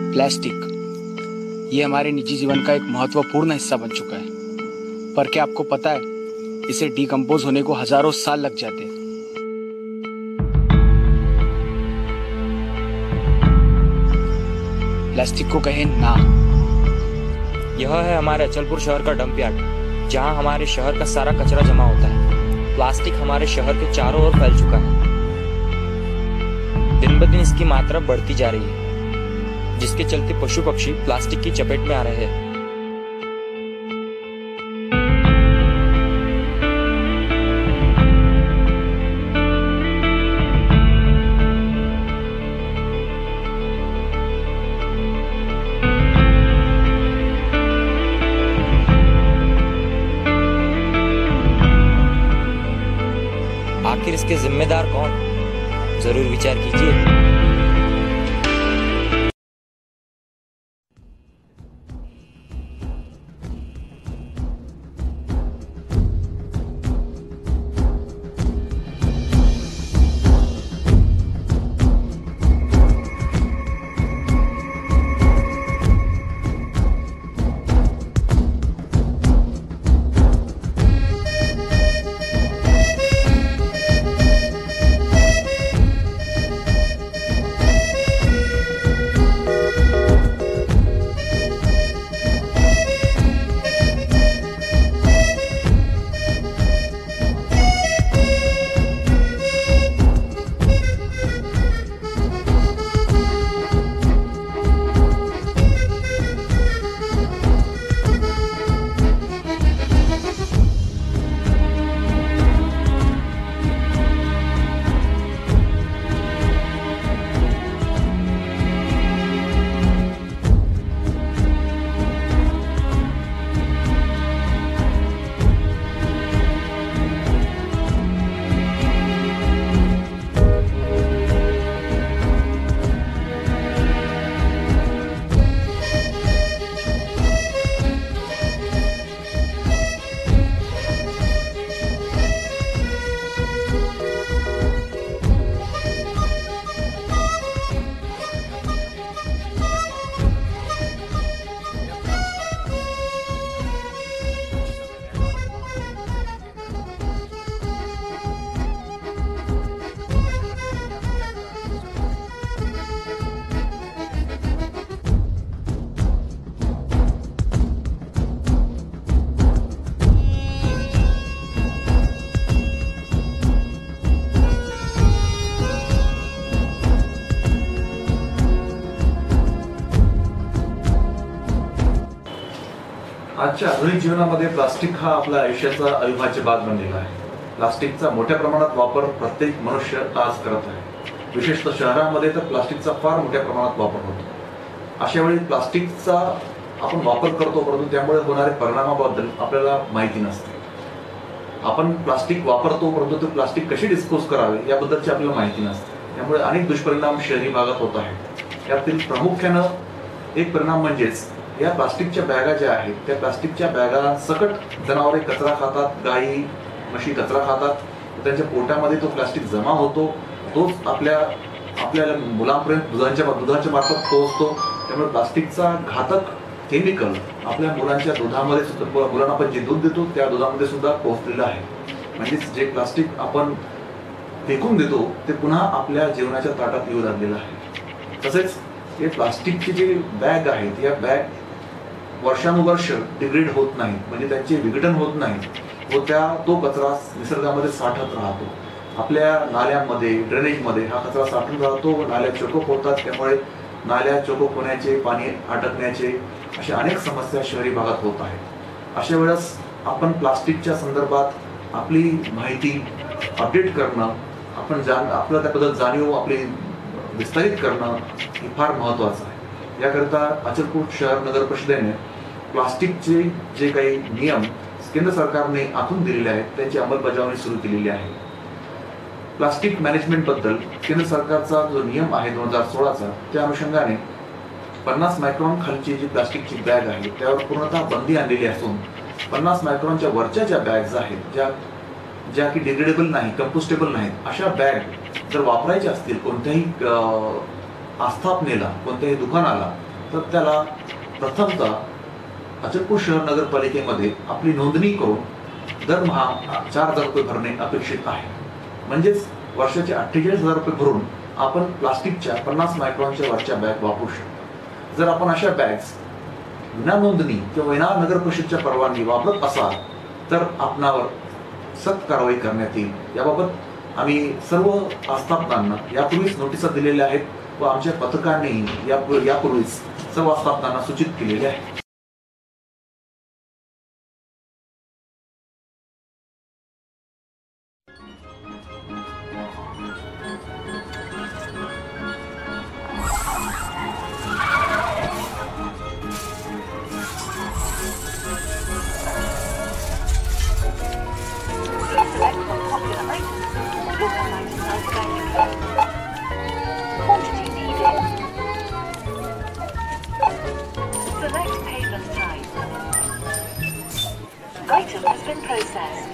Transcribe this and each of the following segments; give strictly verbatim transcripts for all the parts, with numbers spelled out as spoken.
Plastic ये हमारे निजी जीवन का एक महत्वपूर्ण हिस्सा बन चुका है, पर क्या आपको पता है इसे डिकम्पोज होने को हजारों साल लग जाते हैं। प्लास्टिक को कहें ना। यह है हमारे अचलपुर शहर का डंप यार्ड, जहां हमारे शहर का सारा कचरा जमा होता है। प्लास्टिक हमारे शहर के चारों ओर फैल चुका है। दिन ब दिन इसकी मात्रा बढ़ती जा रही है, जिसके चलते पशु पक्षी प्लास्टिक की चपेट में आ रहे हैं। आखिर इसके जिम्मेदार कौन? जरूर विचार कीजिए। आजच्या आधुनिक जीवनामध्ये प्लास्टिक हा आपल्या आयुष्याचा अविभाज्य भाग बनलेला आहे। प्लास्टिकचा मोठ्या प्रमाणात वापर प्रत्येक मनुष्य आज करत आहे। विशेषतः शहरांमध्ये तर प्लास्टिकचा फार मोठ्या प्रमाणात वापर होतो। अशा वेळी प्लास्टिकचा आपण वापर करतो, परंतु त्यामुळे होणारे परिणामाबद्दल आपल्याला माहिती नसते। आपण प्लास्टिक वापरतो, परंतु ते प्लास्टिक कशी डिस्पोज करावे याबद्दलची आपल्याला माहिती नसते। त्यामुळे अनेक दुष्परिणाम शहरी भागात होत आहेत। यातील प्रामुख्याने एक परिणाम म्हणजेच या प्लास्टिकच्या बॅगा ज्या आहेत त्या प्लास्टिकच्या बॅगा सकट जनावरे कचरा खातात, गाई म्हशी कचरा खातात, त्यांच्या पोटामध्ये तो प्लास्टिक जमा होतो, तोच आपल्या आपल्या मुलांपर्यंत दुधाच्या दुधाच्या मार्फत पोहोचतो। त्यामुळे प्लास्टिकचा घातक केमिकल आपल्या मुलांच्या दुधामध्ये सुद्धा, मुलांना आपण जे दूध देतो त्या दुधामध्ये सुद्धा पोहोचलेलं आहे। म्हणजेच जे प्लास्टिक आपण फेकून देतो ते पुन्हा आपल्या जीवनाच्या ताटात येऊ लागलेलं आहे। तसेच हे प्लास्टिकची जी बॅग आहेत या बॅग वर्षानुवर्ष डिग्रेड होत नाही, म्हणजे त्यांचे विघटन होत नाही व त्या तो कचरा निसर्गामध्ये साठत राहतो। आपल्या नाल्यांमध्ये, ड्रेनेजमध्ये हा कचरा साठून राहतो व नाल्या चोकोप होतात। त्यामुळे नाल्या चोकोप होण्याचे, पाणी अटकण्याचे अशा अनेक समस्या शहरी भागात होत आहेत। अशा वेळेस आपण प्लास्टिकच्या संदर्भात आपली माहिती अपडेट करणं, आपण जाण आपलं त्याबद्दल जाणीव आपली विस्तारित करणं हे फार महत्त्वाचं आहे। याकरिता अचलपूर शहर नगर परिषदेने प्लास्टिकचे जे काही नियम केंद्र सरकारने आखून दिलेले आहेत त्यांची अंमलबजावणी सुरू केलेली आहे। प्लास्टिक मॅनेजमेंट बद्दल केंद्र सरकारचा जो नियम आहे दोन हजार सोळाचा त्या अनुषंगाने पन्नास मायक्रॉन खालची जी प्लास्टिकची बॅग आहे त्यावर पूर्णतः बंदी आणलेली असून पन्नास मायक्रॉनच्या वरच्या ज्या बॅग्स आहेत ज्या ज्या की डिग्रेडेबल नाही, कंपोस्टेबल नाहीत, अशा बॅग जर वापरायच्या असतील कोणत्याही आस्थापनेला, कोणत्याही दुकानाला, तर त्याला प्रथमतः अचलपूर शहर नगरपालिकेमध्ये आपली नोंदणी करून दरमहा चार हजार रुपये भरणे अपेक्षित आहे. म्हणजेच वर्षाचे अठ्ठेचाळीस हजार रुपये भरून आपण प्लास्टिकच्या पन्नास मायक्रॉनच्या वरच्या बॅग वापरू शकतो. जर आपण अशा बॅग्स विना नोंदणी किंवा विना नगर परिषदच्या परवानगी वापरत असाल तर आपणावर सक्त कारवाई करण्यात येईल. याबाबत आम्ही सर्व आस्थापनांना यापूर्वीच नोटिसा दिलेल्या आहेत व आमच्या पथकांनीही यापूर्वीच सर्व आस्थापनांना सूचित केलेले आहे. Quantity needed. Select payment type. Item has been processed.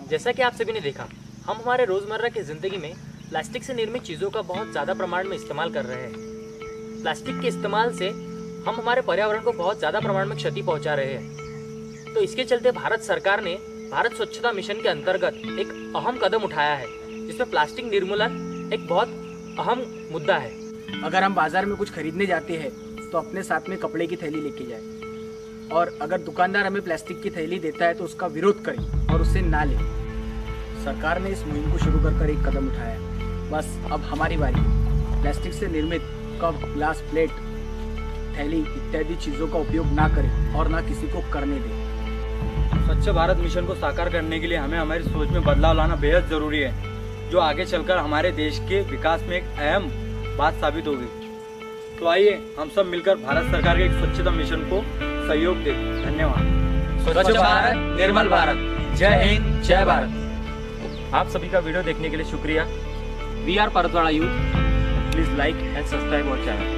जैसा कि आप सभी ने देखा, हम हमारे रोज़मर्रा की ज़िंदगी में प्लास्टिक से निर्मित चीज़ों का बहुत ज़्यादा प्रमाण में इस्तेमाल कर रहे हैं। प्लास्टिक के इस्तेमाल से हम हमारे पर्यावरण को बहुत ज़्यादा प्रमाण में क्षति पहुंचा रहे हैं। तो इसके चलते भारत सरकार ने भारत स्वच्छता मिशन के अंतर्गत एक अहम कदम उठाया है, जिसमें प्लास्टिक निर्मूलन एक बहुत अहम मुद्दा है। अगर हम बाजार में कुछ खरीदने जाते हैं तो अपने साथ में कपड़े की थैली लेके जाए, और अगर दुकानदार हमें प्लास्टिक की थैली देता है तो उसका विरोध करें और उसे ना लें। सरकार ने इस मुहिम को शुरू कर कर एक कदम उठाया है। बस अब हमारी बारी है। प्लास्टिक से निर्मित कप, ग्लास, प्लेट, थैली इत्यादि चीज़ों का उपयोग ना करें और ना किसी को करने दें। स्वच्छ भारत मिशन को साकार करने के लिए हमें हमारी सोच में बदलाव लाना बेहद जरूरी है, जो आगे चलकर हमारे देश के विकास में एक अहम बात साबित होगी। तो आइए हम सब मिलकर भारत सरकार के एक स्वच्छता मिशन को सहयोग दें। धन्यवाद। स्वच्छ भारत, निर्मल भारत। जय हिंद, जय भारत। आप सभी का वीडियो देखने के लिए शुक्रिया। We are Paratwada youth. Please like and subscribe our channel.